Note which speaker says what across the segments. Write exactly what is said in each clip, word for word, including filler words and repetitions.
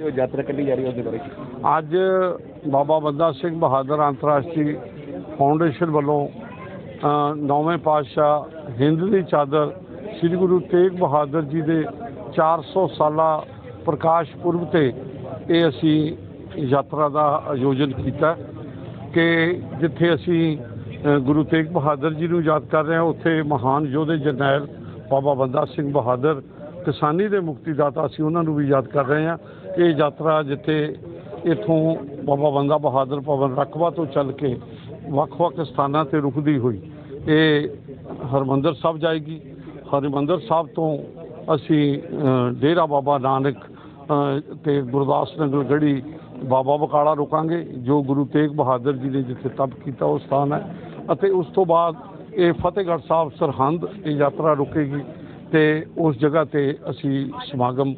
Speaker 1: यात्रा कढ़ी जा रही है उसके बारे
Speaker 2: ਅੱਜ ਬਾਬਾ ਬੰਦਾ ਸਿੰਘ ਬਹਾਦਰ ਅੰਤਰਰਾਸ਼ਟਰੀ ਫਾਊਂਡੇਸ਼ਨ ਵੱਲੋਂ ਅ, ਨੌਵੇਂ ਪਾਤਸ਼ਾਹ ਹਿੰਦ ਦੀ ਚਾਦਰ ਸ੍ਰੀ ਗੁਰੂ ਤੇਗ ਬਹਾਦਰ ਜੀ ਦੇ ਚਾਰ ਸੌ ਸਾਲਾ ਪ੍ਰਕਾਸ਼ ਪੁਰਬ ਤੇ ਇਹ ਅਸੀਂ ਯਾਤਰਾ ਦਾ ਆਯੋਜਨ ਕੀਤਾ ਕਿ ਜਿੱਥੇ ਅਸੀਂ ਅ, ਗੁਰੂ ਤੇਗ ਬਹਾਦਰ ਜੀ ਨੂੰ ਯਾਦ ਕਰ ਰਹੇ ਹਾਂ, ਉੱਥੇ ਮਹਾਨ ਯੋਧੇ ਜਰਨੈਲ ਬਾਬਾ ਬੰਦਾ ਸਿੰਘ ਬਹਾਦਰ ਕਿਸਾਨੀ ਦੇ ਮੁਕਤੀਦਾਤਾ ਅਸੀਂ ਉਹਨਾਂ ਨੂੰ ਵੀ ਯਾਦ ਕਰ ਰਹੇ ਹਾਂ। ਇਹ ਯਾਤਰਾ ਜਿੱਥੇ ਇੱਥੋਂ ਬਾਬਾ ਬੰਦਾ ਬਹਾਦਰ ਭਵਨ ਰਕਬਾ ਤੋਂ ਚੱਲ ਕੇ ਵੱਖ-ਵੱਖ ਸਥਾਨਾਂ ਤੇ ਰੁਕਦੀ ਹੋਈ ਇਹ ਹਰਿਮੰਦਰ ਸਾਹਿਬ ਜਾਏਗੀ। ਹਰਿਮੰਦਰ ਸਾਹਿਬ ਤੋਂ ਅਸੀਂ ਅ, ਡੇਰਾ ਬਾਬਾ ਨਾਨਕ ਅ, ਤੇ ਗੁਰਦਾਸ ਨਗਰ ਗੜੀ ਬਾਬਾ ਬਕਾਲਾ ਰੁਕਾਂਗੇ, ਜੋ ਗੁਰੂ ਤੇਗ ਬਹਾਦਰ ਜੀ ਨੇ ਜਿੱਥੇ ਤਪ ਕੀਤਾ ਉਹ ਸਥਾਨ ਹੈ। ਅਤੇ ਉਸ ਤੋਂ ਬਾਅਦ ਇਹ ਫਤਿਹਗੜ੍ਹ ਸਾਹਿਬ ਸਰਹੰਦ ਇਹ ਯਾਤਰਾ ਰੁਕੇਗੀ ਤੇ ਉਸ ਜਗ੍ਹਾ ਤੇ ਅਸੀਂ ਸਮਾਗਮ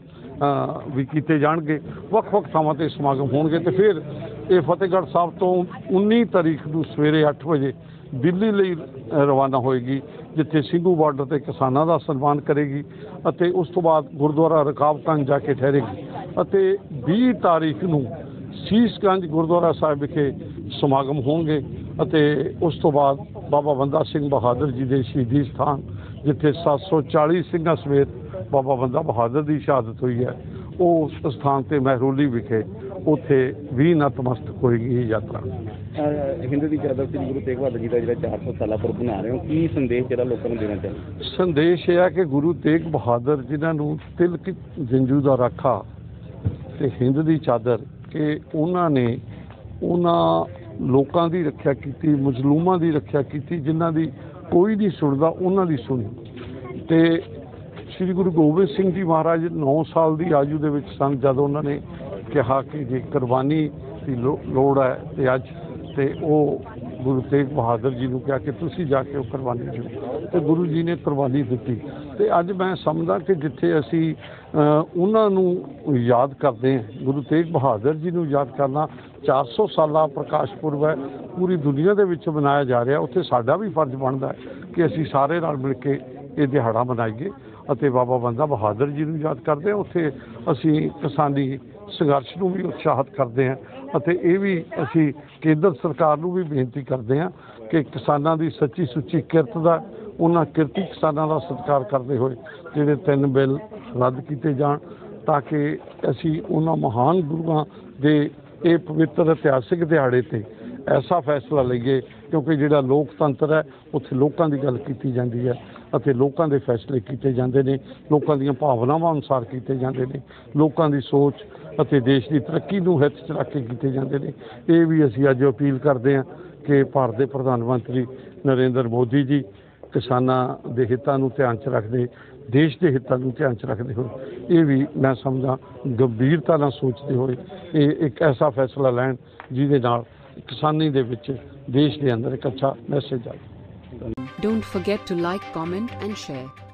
Speaker 2: ਅ, ਵੀ ਕੀਤੇ ਜਾਣਗੇ। ਵੱਖ-ਵੱਖ ਥਾਵਾਂ ਤੇ ਸਮਾਗਮ ਹੋਣਗੇ ਤੇ ਫਿਰ ਇਹ ਫਤਿਹਗੜ੍ਹ ਸਾਹਿਬ ਤੋਂ ਉੱਨੀ ਤਾਰੀਖ ਨੂੰ ਸਵੇਰੇ ਅੱਠ ਵਜੇ ਦਿੱਲੀ ਲਈ ਰਵਾਨਾ ਹੋਏਗੀ, ਜਿੱਥੇ ਸਿੰਘੂ ਬਾਰਡਰ ਤੇ ਕਿਸਾਨਾਂ ਦਾ ਸਨਮਾਨ ਕਰੇਗੀ ਅਤੇ ਉਸ ਤੋਂ ਬਾਅਦ ਗੁਰਦੁਆਰਾ ਰਕਾਬਗੰਜ ਜਾ ਕੇ ਠਹਿਰੇਗੀ ਅਤੇ ਵੀਹ ਤਾਰੀਖ ਨੂੰ ਸੀਸਗੰਜ ਗੁਰਦੁਆਰਾ ਸਾਹਿਬ ਵਿਖੇ ਸਮਾਗਮ ਹੋਣਗੇ ਅਤੇ ਉਸ ਤੋਂ ਬਾਅਦ ਬਾਬਾ ਬੰਦਾ ਸਿੰਘ ਬਹਾਦਰ ਜੀ ਦੇ ਸ਼ਹੀਦੀ ਸਥਾਨ ਜਿੱਥੇ ਸੱਤ ਸੌ ਚਾਲੀ ਸਿੰਘਾਂ ਸਮੇਤ ਬਾਬਾ ਬੰਦਾ ਬਹਾਦਰ ਦੀ ਸ਼ਹਾਦਤ ਹੋਈ ਹੈ, ਉਸ ਸਥਾਨ ਤੇ ਮਹਿਰੋਲੀ ਵਿਖੇ ਉੱਥੇ ਵੀ ਨਤਮਸਤਕ ਹੋਏਗੀ ਇਹ ਯਾਤਰਾ।
Speaker 1: ਹਿੰਦ ਦੀ ਚਾਦਰ ਸ੍ਰੀ ਗੁਰੂ ਤੇਗ ਬਹਾਦਰ ਜੀ ਦਾ ਜਿਹੜਾ ਚਾਰ ਸੌ ਸਾਲਾ ਪੁਰਬ ਬਣਾ ਰਹੇ ਹੋ, ਕੀ ਸੰਦੇਸ਼ ਜਿਹੜਾ ਲੋਕਾਂ ਨੂੰ ਦੇਣਾ ਚਾਹੁੰਦੇ?
Speaker 2: ਸੰਦੇਸ਼ ਇਹ ਹੈ ਕਿ ਗੁਰੂ ਤੇਗ ਬਹਾਦਰ ਜਿਨ੍ਹਾਂ ਨੂੰ ਤਿਲਕ ਜੰਜੂ ਦਾ ਰਾਖਾ ਤੇ ਹਿੰਦ ਦੀ ਚਾਦਰ, ਕਿ ਉਹਨਾਂ ਨੇ ਉਹਨਾਂ ਲੋਕਾਂ ਦੀ ਰੱਖਿਆ ਕੀਤੀ, ਮਜ਼ਲੂਮਾਂ ਦੀ ਰੱਖਿਆ ਕੀਤੀ ਜਿਨ੍ਹਾਂ ਦੀ ਕੋਈ ਨਹੀਂ ਸੁਣਦਾ, ਉਹਨਾਂ ਦੀ ਸੁਣੀ। ਤੇ ਸ੍ਰੀ ਗੁਰੂ ਗੋਬਿੰਦ ਸਿੰਘ ਜੀ ਮਹਾਰਾਜ ਨੌ ਸਾਲ ਦੀ ਆਯੂ ਦੇ ਵਿੱਚ ਸਨ ਜਦ ਉਹਨਾਂ ਨੇ ਕਿਹਾ ਕਿ ਜੇ ਕੁਰਬਾਨੀ ਦੀ ਲੋ ਲੋੜ ਹੈ ਤੇ ਅੱਜ ਤੇ ਉਹ ਗੁਰੂ ਤੇਗ ਬਹਾਦਰ ਜੀ ਨੂੰ ਕਿਹਾ ਕਿ ਤੁਸੀਂ ਜਾ ਕੇ ਉਹ ਕੁਰਬਾਨੀ ਦਿਓ ਤੇ ਗੁਰੂ ਜੀ ਨੇ ਕੁਰਬਾਨੀ ਦਿੱਤੀ। ਤੇ ਅੱਜ ਮੈਂ ਸਮਝਦਾ ਕਿ ਜਿੱਥੇ ਅਸੀਂ ਉਹਨਾਂ ਨੂੰ ਯਾਦ ਕਰਦੇ ਹਾਂ, ਗੁਰੂ ਤੇਗ ਬਹਾਦਰ ਜੀ ਨੂੰ ਯਾਦ ਕਰਨਾ ਚਾਰ ਸੌ ਸਾਲਾ ਪ੍ਰਕਾਸ਼ ਪੁਰਬ ਹੈ, ਪੂਰੀ ਦੁਨੀਆ ਦੇ ਵਿੱਚ ਮਨਾਇਆ ਜਾ ਰਿਹਾ, ਉੱਥੇ ਸਾਡਾ ਵੀ ਫਰਜ਼ ਬਣਦਾ ਹੈ ਕਿ ਅਸੀਂ ਸਾਰੇ ਨਾਲ ਮਿਲ ਕੇ ਇਹ ਦਿਹਾੜਾ ਮਨਾਈਏ ਅਤੇ ਬਾਬਾ ਬੰਦਾ ਬਹਾਦਰ ਜੀ ਨੂੰ ਯਾਦ ਕਰਦੇ ਹਾਂ। ਉੱਥੇ ਅਸੀਂ ਕਿਸਾਨੀ ਸੰਘਰਸ਼ ਨੂੰ ਵੀ ਉਤਸ਼ਾਹਿਤ ਕਰਦੇ ਹਾਂ ਅਤੇ ਇਹ ਵੀ ਅਸੀਂ ਕੇਂਦਰ ਸਰਕਾਰ ਨੂੰ ਵੀ ਬੇਨਤੀ ਕਰਦੇ ਹਾਂ ਕਿ ਕਿਸਾਨਾਂ ਦੀ ਸੱਚੀ ਸੁੱਚੀ ਕਿਰਤ ਦਾ, ਉਹਨਾਂ ਕਿਰਤੀ ਕਿਸਾਨਾਂ ਦਾ ਸਤਿਕਾਰ ਕਰਦੇ ਹੋਏ ਜਿਹੜੇ ਤਿੰਨ ਬਿੱਲ ਰੱਦ ਕੀਤੇ ਜਾਣ ਤਾਂ ਕਿ ਅਸੀਂ ਉਹਨਾਂ ਮਹਾਨ ਗੁਰੂਆਂ ਦੇ ਇਹ ਪਵਿੱਤਰ ਇਤਿਹਾਸਿਕ ਦਿਹਾੜੇ ਤੇ ਐਸਾ ਫੈਸਲਾ ਲਈਏ, ਕਿਉਂਕਿ ਜਿਹੜਾ ਲੋਕਤੰਤਰ ਹੈ ਉੱਥੇ ਲੋਕਾਂ ਦੀ ਗੱਲ ਕੀਤੀ ਜਾਂਦੀ ਹੈ ਅਤੇ ਲੋਕਾਂ ਦੇ ਫੈਸਲੇ ਕੀਤੇ ਜਾਂਦੇ ਨੇ, ਲੋਕਾਂ ਦੀਆਂ ਭਾਵਨਾਵਾਂ ਅਨੁਸਾਰ ਕੀਤੇ ਜਾਂਦੇ ਨੇ, ਲੋਕਾਂ ਦੀ ਸੋਚ ਅਤੇ ਦੇਸ਼ ਦੀ ਤਰੱਕੀ ਨੂੰ ਹਿੱਤ 'ਚ ਰੱਖ ਕੇ ਕੀਤੇ ਜਾਂਦੇ ਨੇ। ਇਹ ਵੀ ਅਸੀਂ ਅੱਜ ਅਪੀਲ ਕਰਦੇ ਹਾਂ ਕਿ ਭਾਰਤ ਦੇ ਪ੍ਰਧਾਨ ਮੰਤਰੀ ਨਰਿੰਦਰ ਮੋਦੀ ਜੀ ਕਿਸਾਨਾਂ ਦੇ ਹਿੱਤਾਂ ਨੂੰ ਧਿਆਨ 'ਚ ਰੱਖਦੇ, ਦੇਸ਼ ਦੇ ਹਿੱਤਾਂ ਨੂੰ ਧਿਆਨ 'ਚ ਰੱਖਦੇ ਹੋਏ ਇਹ ਵੀ ਮੈਂ ਸਮਝਾਂ ਗੰਭੀਰਤਾ ਨਾਲ ਸੋਚਦੇ ਹੋਏ ਇਹ ਇੱਕ ਐਸਾ ਫੈਸਲਾ ਲੈਣ ਜਿਹਦੇ ਨਾਲ ਕਿਸਾਨੀ ਦੇ ਵਿੱਚ ਦੇਸ਼ ਦੇ ਅੰਦਰ ਇੱਕ ਅੱਛਾ ਮੈਸੇਜ ਆਏ।
Speaker 3: Don't forget to like, comment and share.